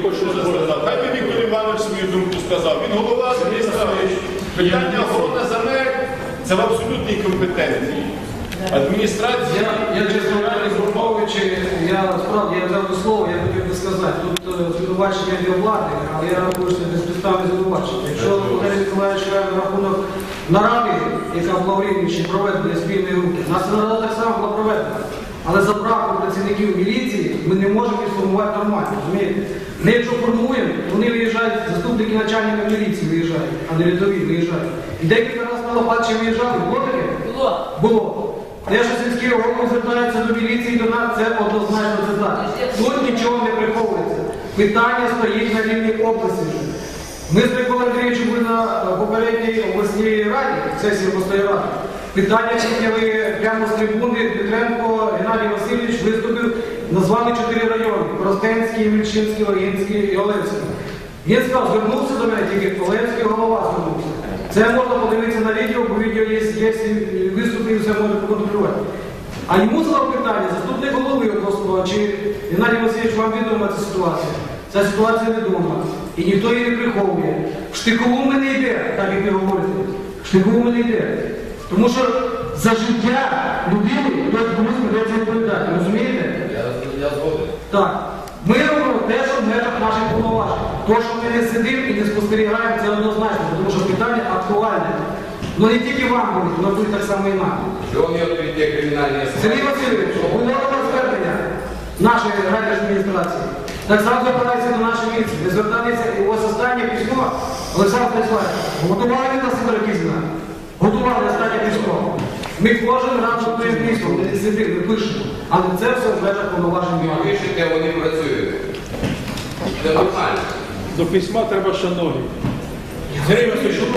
хочу сказати. Хай би Віктор Іванович свою думку сказав. Він голова адміністрації. Питання охорони земель – це в абсолютній компетенції. Адміністрація... Я чесно Григоровичу, я взяв до слова, я хотів би сказати, тут звинувачення для влади, але я рахую, що це безпідставне звинувачення. Якщо Валерій Миколаївич каже на рахунок наради, яка була в Рівненщині проведена спільної групи, у нас ця нарада так само була проведена. Але за браком працівників міліції ми не можемо їх сформувати нормально, розумієте? Ми якщо формуємо, вони виїжджають, заступники начальника міліції виїжджають, а не рядові виїжджають. І декілька разів на Лопатчі виїжджали, було таке? Було. Те, що сільський голова звертається до міліції, до нас, це однозначно це так. Тут нічого не приховується. Питання стоїть на рівні області. Ми з Миколою Андрійовичем були на попередній обласній раді, сесії обласної ради. Питання підняли прямо з трибуни, Петренко Геннадій Васильович виступив, назвали 4 райони – Коростенський, Мільчинський, Лагінський і Олевський. Він сказав, звернувся до мене, тільки Олевський голова звернувся. Це можна подивитися на відео, бо відео є виступи і все можна проконтролювати. А йому задав питання, заступник голови обласного, чи Геннадій Васильович, вам відома ця ситуація? Ця ситуація відома. І ніхто її не приховує. В штикову ми не йде, так як ви говорите. В штикову ми не йде. Тому що за життя людини хтось комусь придеться відповідати. Розумієте? Я згоден. Так. Ми робимо те, що в межах наших повноважень. То, що ми не сидимо і не спостерігаємо, це однозначно, тому що питання актуальне. Ну не тільки вам будуть, але будуть так само і нам. Що не відповідає кримінальні справи? Сергій Васильович, було звернення нашої райдержадміністрації. Так само зверталися до нашої міліції. Ви зверталися, і ось останнє письмо, Олександр Станіславович, готували на Сидоракізна? Готували останнє письмо. Ми кожен раз готуємо письмо, ми не сидимо, ми пишемо. Але це все в межах повноважень. Ви пишете, вони працюють. Це нормально. До письма треба шановні. Сергій Васильович,